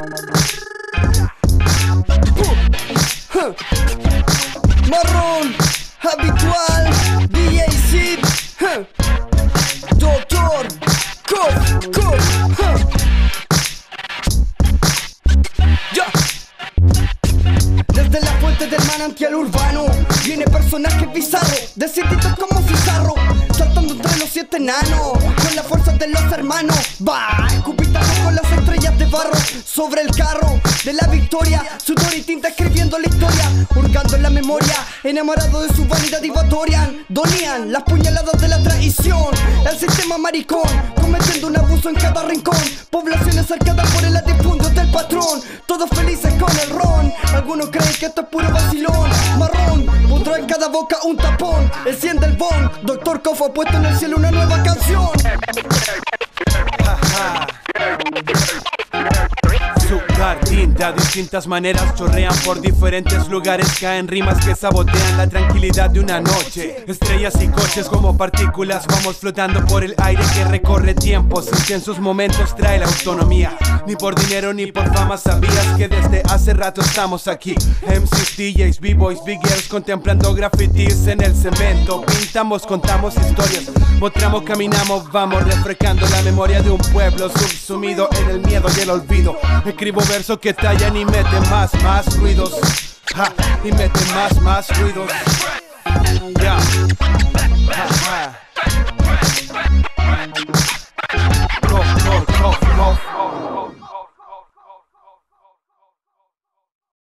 Marrón, habitual, DJ Sid, Doctor, ya. Desde la fuente del manantial urbano viene personaje bizarro, decidido como Cizarro, saltando entre los 7 enanos, con la fuerza de los hermanos. Va, cubitado con las estrellas de barro, sobre el carro de la victoria, sudor y tinta escribiendo la historia, hurgando en la memoria, enamorado de su vanidad y donían las puñaladas de la traición, el sistema maricón, cometiendo un abuso en cada rincón, poblaciones cercadas por el latifundio del patrón, todos felices con el ron, algunos creen que esto es puro vacilón. Marrón, pondrá en cada boca un tapón, enciende el bong, Doctor Kof ha puesto en el cielo una nueva canción. Azúcar, tinta, distintas maneras chorrean por diferentes lugares, caen rimas que sabotean la tranquilidad de una noche. Estrellas y coches como partículas, vamos flotando por el aire que recorre tiempos, sin que en sus momentos trae la autonomía. Ni por dinero ni por fama sabías que desde hace rato estamos aquí. MCs, DJs, B-boys, big girls, contemplando grafitis en el cemento. Pintamos, contamos historias, mostramos, caminamos, vamos refrescando la memoria de un pueblo subsumido en el miedo y el olvido. Escribo versos que tallan y meten más ruidos, y meten más ruidos. Yeah. Cof.